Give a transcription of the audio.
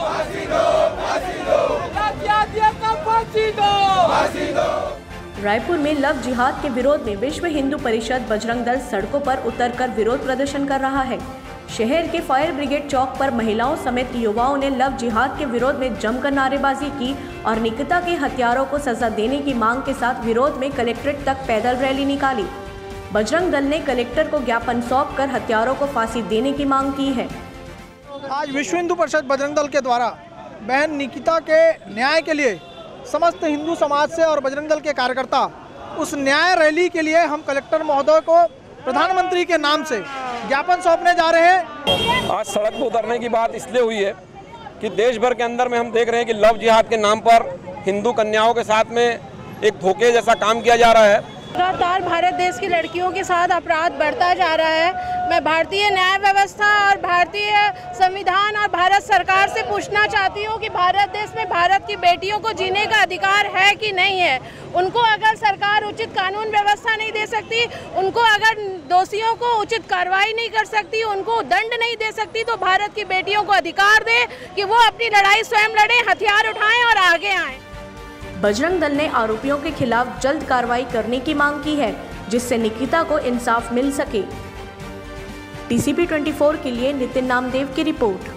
रायपुर में लव जिहाद के विरोध में विश्व हिंदू परिषद बजरंग दल सड़कों पर उतरकर विरोध प्रदर्शन कर रहा है। शहर के फायर ब्रिगेड चौक पर महिलाओं समेत युवाओं ने लव जिहाद के विरोध में जमकर नारेबाजी की और निकिता के हत्यारों को सजा देने की मांग के साथ विरोध में कलेक्ट्रेट तक पैदल रैली निकाली। बजरंग दल ने कलेक्टर को ज्ञापन सौंपकर हत्यारों को फांसी देने की मांग की है। आज विश्व हिंदू परिषद बजरंग दल के द्वारा बहन निकिता के न्याय के लिए समस्त हिंदू समाज से और बजरंग दल के कार्यकर्ता उस न्याय रैली के लिए हम कलेक्टर महोदय को प्रधानमंत्री के नाम से ज्ञापन सौंपने जा रहे हैं। आज सड़क पर उतरने की बात इसलिए हुई है कि देश भर के अंदर में हम देख रहे हैं कि लव जिहाद के नाम पर हिंदू कन्याओं के साथ में एक धोखे जैसा काम किया जा रहा है। लगातार भारत देश की लड़कियों के साथ अपराध बढ़ता जा रहा है। मैं भारतीय न्याय व्यवस्था और भारतीय संविधान और भारत सरकार से पूछना चाहती हूँ कि भारत देश में भारत की बेटियों को जीने का अधिकार है कि नहीं है। उनको अगर सरकार उचित कानून व्यवस्था नहीं दे सकती, उनको अगर दोषियों को उचित कार्रवाई नहीं कर सकती, उनको दंड नहीं दे सकती, तो भारत की बेटियों को अधिकार दे कि वो अपनी लड़ाई स्वयं लड़ें, हथियार उठाएं और आगे आएं। बजरंग दल ने आरोपियों के खिलाफ जल्द कार्रवाई करने की मांग की है, जिससे निकिता को इंसाफ मिल सके। TCP 24 के लिए नितिन नामदेव की रिपोर्ट।